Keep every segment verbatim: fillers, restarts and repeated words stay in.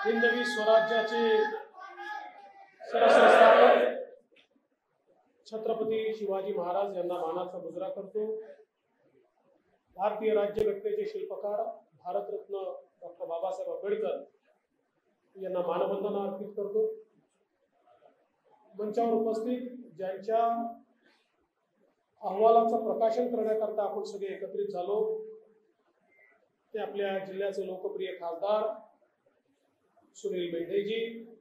हिंदवी स्वराज्याचे सरसंस्थापक छत्रपती शिवाजी महाराज यांना मानाचा मुजरा करतो। भारतीय राज्यघटनेचे शिल्पकार भारतरत्न डॉक्टर बाबासाहेब आंबेडकर यांना मानवंदना अर्पित करतो। मंचावर उपस्थित ज्यांच्या अहवालाचं प्रकाशन करण्याकरता आपण सगळे एकत्रित झालो ते आपल्या जिल्ह्याचे लोकप्रिय खासदार सुनील मेंढेजी,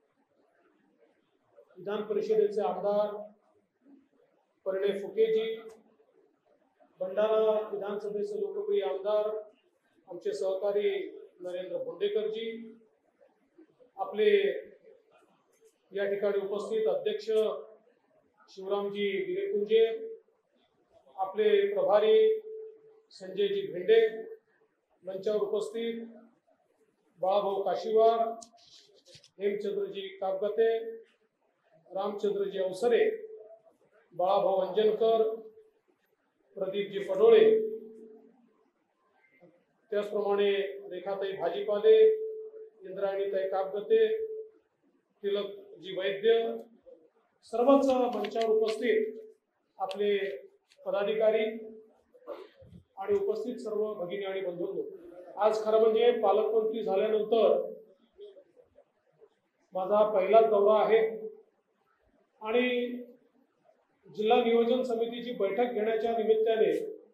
विधान परिषदेचे आमदार परिणय फुकेजी, भंडारा विधानसभेचे लोकप्रिय आमदार आमचे सहकारी नरेंद्र भोंडेकरजी, आपले या ठिकाणी उपस्थित अध्यक्ष शिवरामजी गिरेकुंजे, आपले प्रभारी संजयजी भेंडे, मंचावर उपस्थित बाळाभाऊ काशीवार, हेमचंद्रजी कापगते, रामचंद्रजी अवसरे, बाळाभाऊ अंजनकर, प्रदीपजी पडोळे, त्याचप्रमाणे रेखाताई भाजीपाले, इंद्रायणीताई कापगते, तिलकजी वैद्य, सर्वच मंचावर उपस्थित आपले पदाधिकारी आणि उपस्थित सर्व भगिनी आणि बंधूंनो, आज खरं म्हणजे पालकमंत्री झाल्यानंतर माझा पहिलाच दौरा आहे आणि जिल्हा नियोजन समितीची बैठक घेण्याच्या निमित्ताने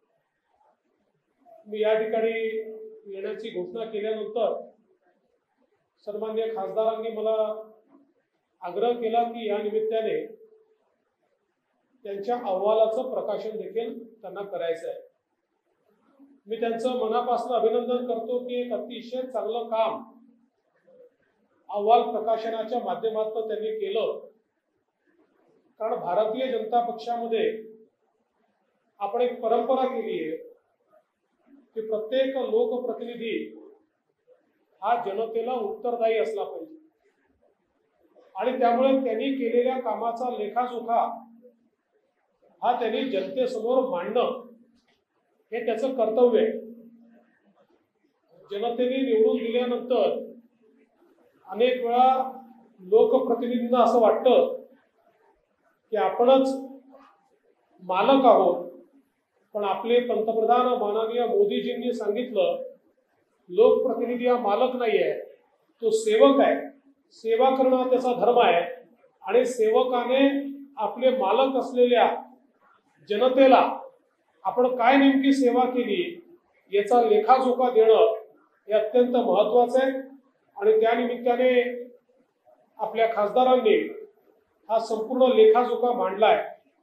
मी या ठिकाणी येण्याची घोषणा केल्यानंतर सन्माननीय खासदारांनी मला आग्रह केला की या निमित्ताने त्यांच्या अहवालाचं प्रकाशन देखील त्यांना करायचं आहे। मी त्यांचं मनापासून अभिनंदन करतो की एक अतिशय चांगलं काम अहवाल प्रकाशनाच्या माध्यमातून त्यांनी केलं, कारण भारतीय जनता पक्षामध्ये आपण एक परंपरा केली आहे की प्रत्येक लोकप्रतिनिधी हा जनतेला उत्तरदायी असला पाहिजे आणि त्यामुळे त्यांनी केलेल्या कामाचा लेखाजोखा हा त्यांनी जनतेसमोर मांडणं हे त्याचं कर्तव्य आहे। जनतेने निवडून दिल्यानंतर अनेक वेळा लोकप्रतिनिधींना असं वाटतं की आपणच मालक आहोत, पण आपले पंतप्रधान माननीय मोदीजींनी सांगितलं लोकप्रतिनिधी हा मालक नाही आहे, तो सेवक आहे, सेवा करणं हा त्याचा धर्म आहे आणि सेवकाने आपले मालक असलेल्या जनतेला आपण काय नेमकी सेवा केली याचा लेखाजोखा देणं हे अत्यंत महत्वाचं आहे आणि त्या निमित्ताने आपल्या खासदारांनी हा संपूर्ण लेखाजोखा मांडलाय।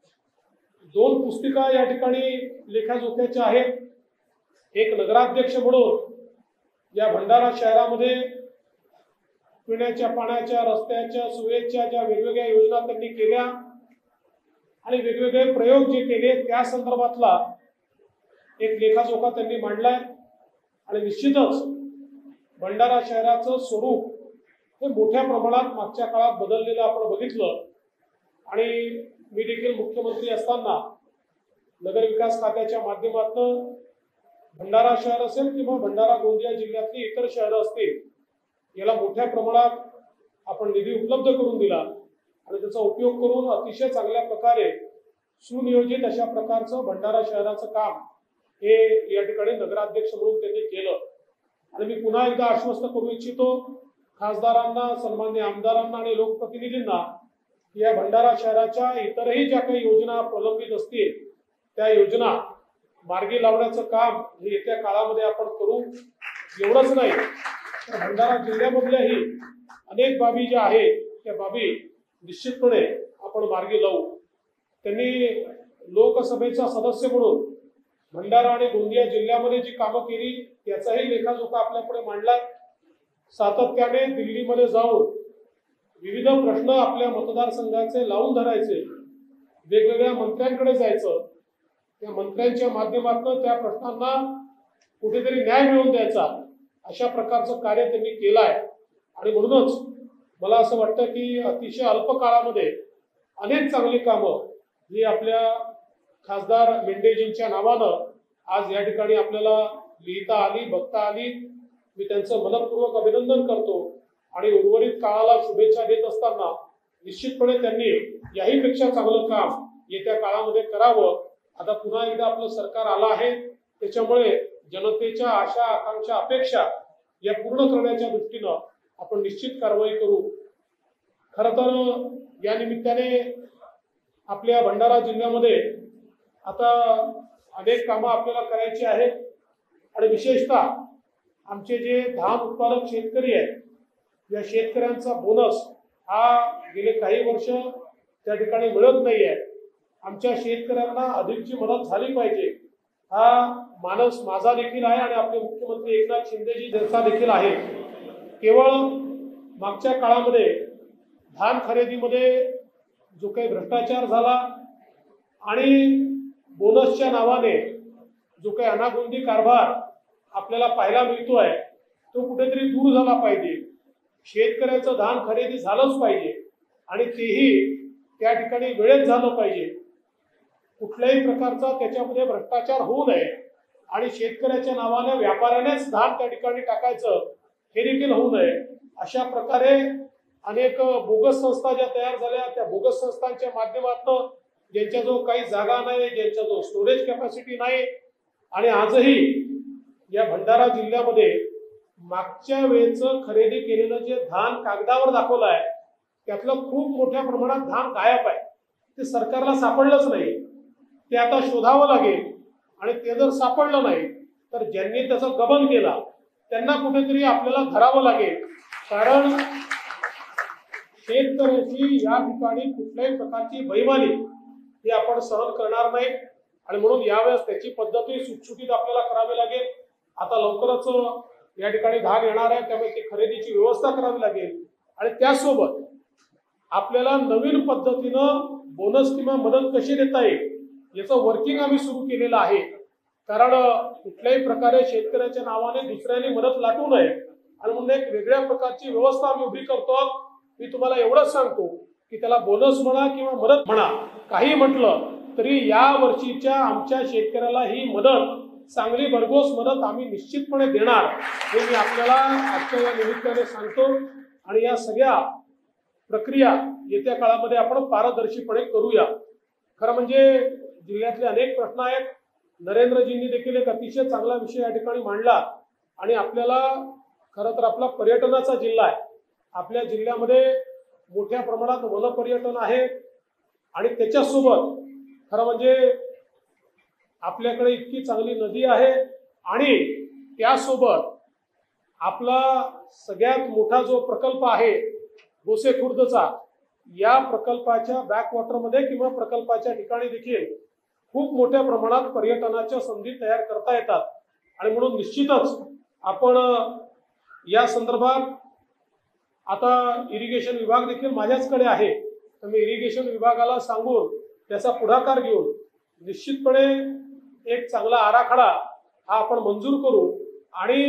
दोन पुस्तिका या ठिकाणी लेखाजोख्याच्या आहेत। एक नगराध्यक्ष म्हणून या भंडारा शहरामध्ये पिण्याच्या पाण्याच्या, रस्त्याच्या, सुवेच्या ज्या वेगवेगळ्या योजना त्यांनी केल्या आणि वेगवेगळे प्रयोग जे केले त्या संदर्भातला एक लेखाजोखा त्यांनी मांडलाय आणि निश्चितच भंडारा शहराचं स्वरूप हे मोठ्या प्रमाणात मागच्या काळात बदललेलं आपण बघितलं आणि मी देखील मुख्यमंत्री असताना नगरविकास खात्याच्या माध्यमातून भंडारा शहर असेल किंवा भंडारा गोंदिया जिल्ह्यातली इतर शहरं असतील याला मोठ्या प्रमाणात आपण निधी उपलब्ध करून दिला आणि त्याचा उपयोग करून अतिशय चांगल्या प्रकारे सुनियोजित अशा प्रकारचं भंडारा शहराचं काम हे या ठिकाणी नगराध्यक्ष म्हणून त्यांनी केलं आणि मी पुन्हा एकदा आश्वस्त करू इच्छितो खासदारांना, सन्माननीय आमदारांना आणि लोकप्रतिनिधींना या भंडारा शहराच्या इतरही ज्या काही योजना प्रलंबित असतील त्या योजना मार्गी लावण्याचं काम हे येत्या काळामध्ये आपण करू। एवढंच नाही तर भंडारा जिल्ह्यामधल्याही अनेक बाबी ज्या आहेत त्या बाबी निश्चितपणे आपण मार्गी लावू। त्यांनी लोकसभेचा सदस्य म्हणून भंडारा आणि गोंदिया जिल्ह्यामध्ये जी कामं केली त्याचाही लेखाजोखा आपल्यापुढे मांडलाय। सातत्याने दिल्लीमध्ये जाऊन विविध प्रश्न आपल्या मतदारसंघाचे लावून धरायचे, वेगवेगळ्या मंत्र्यांकडे जायचं, त्या मंत्र्यांच्या माध्यमातून त्या प्रश्नांना कुठेतरी न्याय मिळवून द्यायचा, अशा प्रकारचं कार्य त्यांनी केलं आहे आणि म्हणूनच मला असं वाटतं की अतिशय अल्प काळामध्ये अनेक चांगली कामं ही आपल्या खासदार मेंढेजींच्या नावानं आज या ठिकाणी आपल्याला लिहिता आली, बघता आली। मी त्यांचं मनपूर्वक अभिनंदन करतो आणि उर्वरित काळाला शुभेच्छा देत असताना निश्चितपणे त्यांनी याही पेक्षा चांगलं काम येत्या काळामध्ये करावं. आता पुन्हा एकदा आपलं सरकार आलं आहे, त्याच्यामुळे जनतेच्या आशा आकांक्षा अपेक्षा या पूर्ण करण्याच्या दृष्टीनं आपण निश्चित कारवाई करू. खरं तर या निमित्ताने आपल्या भंडारा जिल्ह्यामध्ये आता अनेक कामं आपल्याला करायची आहेत आणि विशेषतः आमचे जे धान उत्पादक शेतकरी आहेत या शेतकऱ्यांचा बोनस हा गेले काही वर्ष त्या ठिकाणी मिळत नाही आहे. आमच्या शेतकऱ्यांना अधिकची मदत झाली पाहिजे हा मानस माझा देखील आहे आणि आपले मुख्यमंत्री एकनाथ शिंदेजी यांचा देखील आहे. केवळ मागच्या काळामध्ये धान खरेदीमध्ये जो काही भ्रष्टाचार झाला आणि बोनसच्या नावाने जो काही अनागोंदी कारभार आपल्याला पाहायला मिळतोय तो कुठेतरी दूर झाला पाहिजे. शेतकऱ्याचं धान खरेदी झालंच पाहिजे आणि तेही त्या ठिकाणी वेळेत झालं पाहिजे. कुठल्याही प्रकारचा त्याच्यामध्ये भ्रष्टाचार होऊ नये आणि शेतकऱ्याच्या नावाने व्यापाऱ्यानेच धान त्या ठिकाणी टाकायचं हे देखील होऊ नये. अशा प्रकारे अनेक बोगस संस्था ज्या तयार झाल्या त्या बोगस संस्थांच्या माध्यमातून ज्यांच्याजवळ काही जागा नाही, ज्यांच्याजवळ स्टोरेज कॅपॅसिटी नाही आणि आजही या भंडारा जिल्ह्यामध्ये मागच्या वेळेचं खरेदी केलेलं जे धान कागदावर दाखवलं आहे त्यातलं खूप मोठ्या प्रमाणात धान गायब आहे. ते सरकारला सापडलंच नाही. ते आता शोधावं लागेल आणि ते जर सापडलं नाही तर ज्यांनी त्याचं गबन केला त्यांना कुठेतरी आपल्याला धरावं लागेल. कारण शेतकऱ्याची या ठिकाणी कुठल्याही प्रकारची बेईमानी ही आपण सहन करणार नाही आणि म्हणून यावेळेस त्याची पद्धती सुटसुटीत आपल्याला करावी लागेल. आता लवकरच या ठिकाणी धान येणार आहे त्यामुळे ती खरेदीची व्यवस्था करावी लागेल आणि त्यासोबत आपल्याला नवीन पद्धतीनं बोनस किंवा मदत कशी देता येईल याचं वर्किंग आम्ही सुरू केलेलं आहे. कारण कुठल्याही प्रकारे शेतकऱ्याच्या नावाने दुसऱ्यांनी मदत लाटू नये आणि म्हणून एक वेगळ्या प्रकारची व्यवस्था आम्ही उभी करतो. मी तुम्हाला एवढंच सांगतो की त्याला बोनस म्हणा किंवा मदत म्हणा काही म्हटलं तरी या वर्षीच्या आमच्या शेतकऱ्याला ही मदत चांगली भरघोस मदत आम्ही निश्चितपणे देणार हे मी आपल्याला आजच्या या निमित्ताने सांगतो. आणि या सगळ्या प्रक्रिया येत्या काळामध्ये आपण पारदर्शीपणे करूया. खरं म्हणजे जिल्ह्यातले अनेक प्रश्न आहेत. नरेंद्रजींनी देखील एक अतिशय चांगला विषय या ठिकाणी मांडला आणि आपल्याला खरं तर आपला पर्यटनाचा जिल्हा आहे. आपल्या जिल्ह्यामध्ये मोठ्या प्रमाणात वनपर्यटन आहे आणि त्याच्यासोबत खरं म्हणजे आपल्याकडे इतकी चांगली नदी आहे आणि त्यासोबत आपला सगळ्यात मोठा जो प्रकल्प आहे गोसेखुर्दचा या प्रकल्पाच्या बॅकवॉटरमध्ये किंवा प्रकल्पाच्या ठिकाणी देखील खूप मोठ्या प्रमाणात पर्यटनाच्या संधी तयार करता येतात आणि म्हणून निश्चितच आपण या संदर्भात आता इरिगेशन विभाग देखील माझ्याचकडे आहे तर मी इरिगेशन विभागाला सांगून त्याचा पुढाकार घेऊन निश्चितपणे एक चांगला आराखडा हा आपण मंजूर करू आणि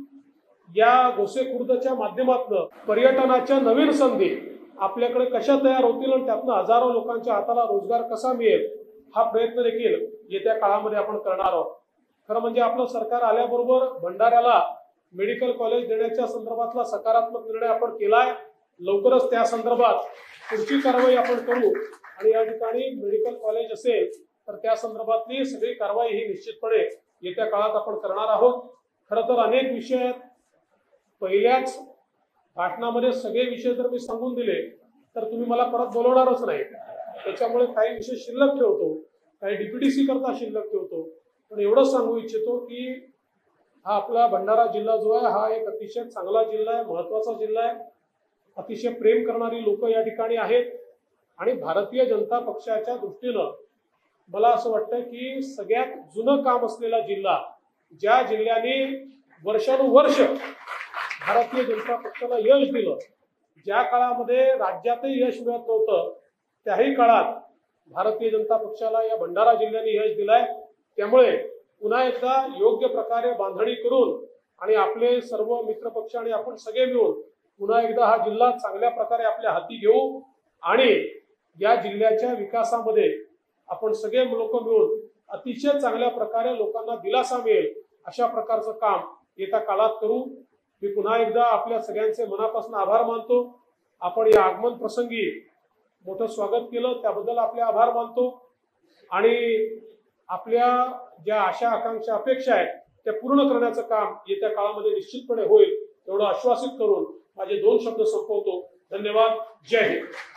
या गोसेखुर्दच्या माध्यमातून पर्यटनाच्या नवीन संधी आपल्याकडे कशा तयार होतील आणि त्यातनं हजारो लोकांच्या हाताला रोजगार कसा मिळेल हा प्रयत्न देखील येत्या काळामध्ये आपण करणार आहोत. खरं म्हणजे आपलं सरकार आल्याबरोबर भंडाऱ्याला मेडिकल कॉलेज देण्याच्या संदर्भातला सकारात्मक निर्णय आपण केलाय. लवकरच त्या संदर्भात पुढची कारवाई आपण करू आणि या ठिकाणी मेडिकल कॉलेज असेल तर त्या संदर्भातली सगळी कारवाई ही निश्चितपणे येत्या काळात आपण करणार आहोत. खरं तर अनेक विषय आहेत. पहिल्याच भाषणामध्ये सगळे विषय जर मी सांगून दिले तर तुम्ही मला परत बोलवणारच नाही. त्याच्यामुळे काही विषय शिल्लक ठेवतो, काही डीपीडीसी करता शिल्लक ठेवतो. पण एवढंच सांगू इच्छितो की हा आपला भंडारा जिल्हा जो आहे हा एक अतिशय चांगला जिल्हा आहे, महत्वाचा जिल्हा आहे. अतिशय प्रेम करणारी लोक या ठिकाणी आहेत आणि भारतीय जनता पक्षाच्या दृष्टीनं मला असं वाटतं की सगळ्यात जुनं काम असलेला जिल्हा, ज्या जिल्ह्याने वर्षानुवर्ष भारतीय जनता पक्षाला यश दिलं, ज्या काळामध्ये राज्यातही यश मिळत नव्हतं त्याही काळात भारतीय जनता पक्षाला या भंडारा जिल्ह्याने यश दिलाय. त्यामुळे पुन्हा एकदा योग्य प्रकारे बांधणी करून आणि आपले सर्व मित्रपक्ष आणि आपण सगळे मिळून पुन्हा एकदा हा जिल्हा चांगल्या प्रकारे आपल्या हाती घेऊ आणि या जिल्ह्याच्या विकासामध्ये आपण सगळे लोक मिळून अतिशय चांगल्या प्रकारे लोकांना दिलासा मिळेल अशा प्रकारचं काम येत्या काळात करू. मी पुन्हा एकदा आपल्या सगळ्यांचे मनापासून आभार मानतो. आपण या आगमन प्रसंगी मोठं स्वागत केलं त्याबद्दल आपले आभार मानतो आणि आपल्या ज्या आशा आकांक्षा अपेक्षा आहेत त्या पूर्ण करण्याचं काम येत्या काळामध्ये निश्चितपणे होईल एवढं आश्वासित करून माझे दोन शब्द संपवतो. धन्यवाद. जय हिंद.